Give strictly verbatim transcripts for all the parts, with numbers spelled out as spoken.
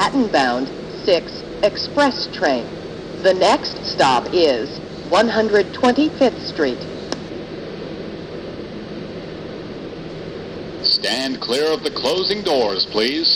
Manhattan-bound six express train. The next stop is one hundred twenty-fifth Street. Stand clear of the closing doors, please.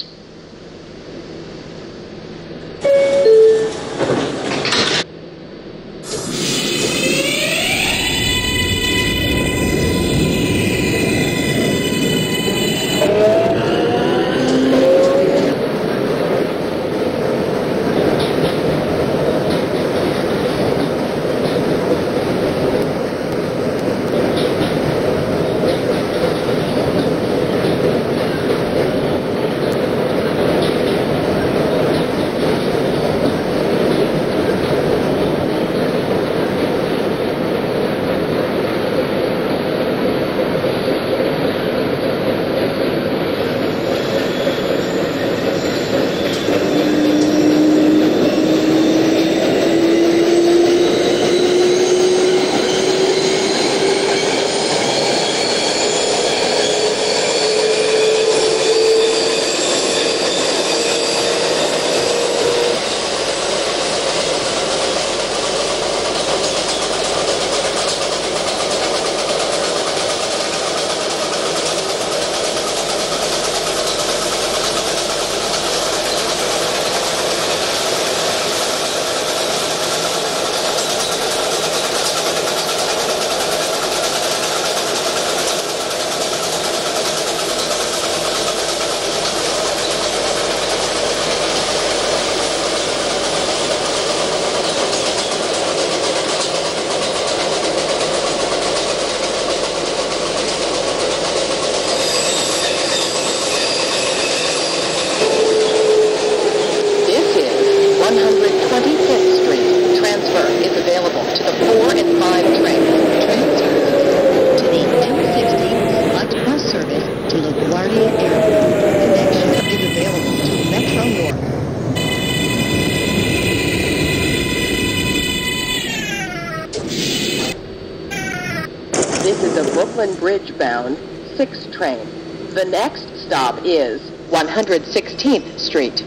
Bridge-bound six train. The next stop is one hundred sixteenth Street.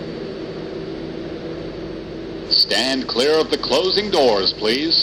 Stand clear of the closing doors, please.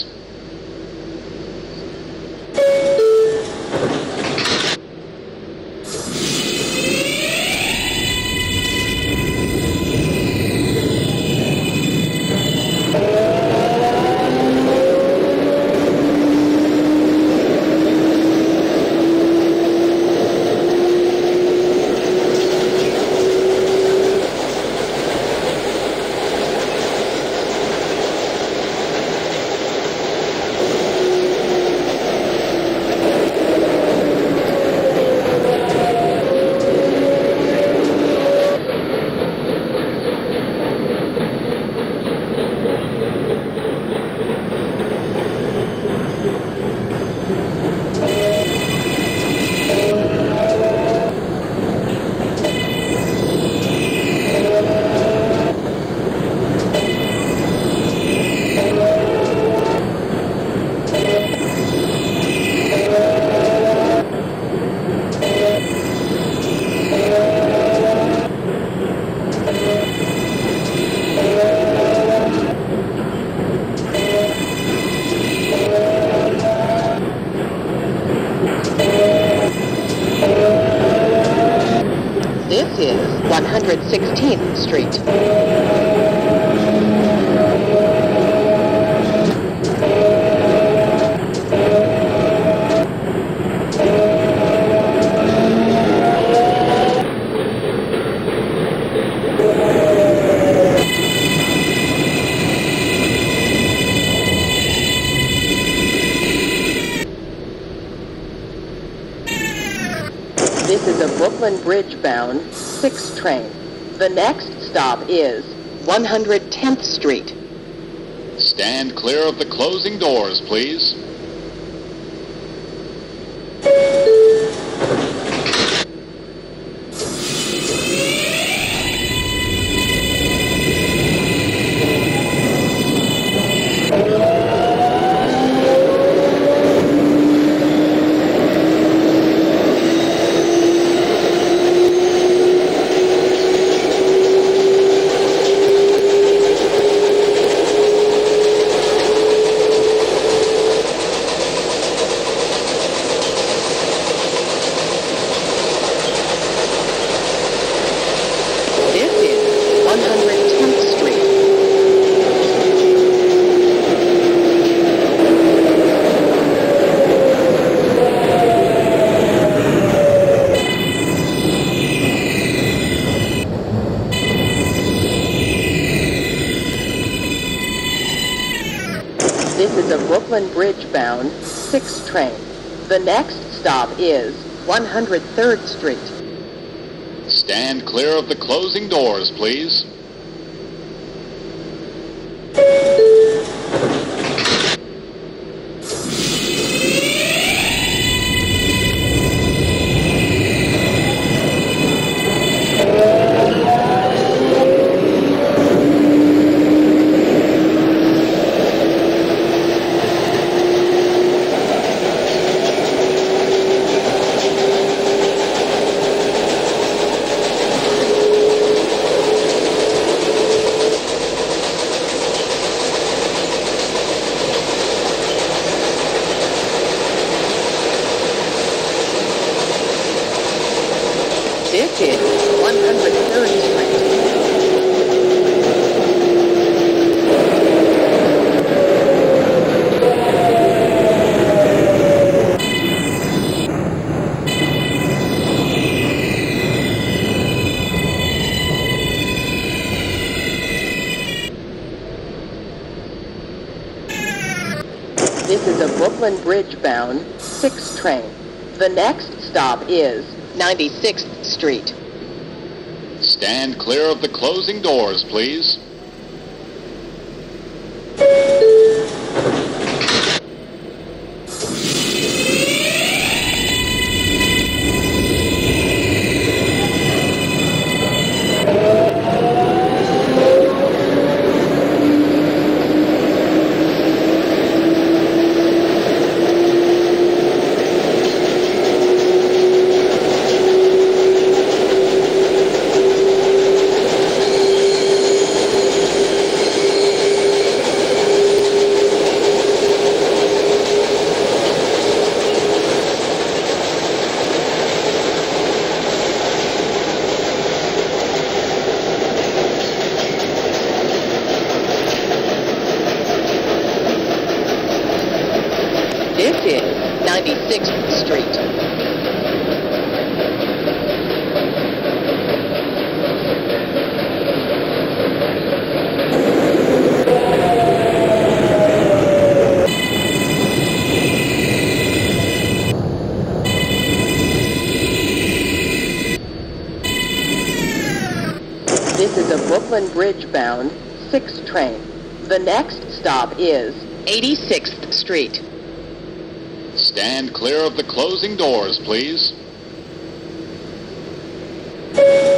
This is one hundred sixteenth Street. This is a Brooklyn Bridge-bound six train. The next stop is one hundred tenth Street. Stand clear of the closing doors, please. This is a Brooklyn Bridge-bound six train. The next stop is one hundred third Street. Stand clear of the closing doors, please. This is one hundred third Street. This is a Brooklyn Bridge-bound six train. The next stop is ninety-sixth Street. Stand clear of the closing doors, please. This is ninety-sixth Street. This is a Brooklyn Bridge-bound six train. The next stop is eighty-sixth Street. Stand clear of the closing doors, please.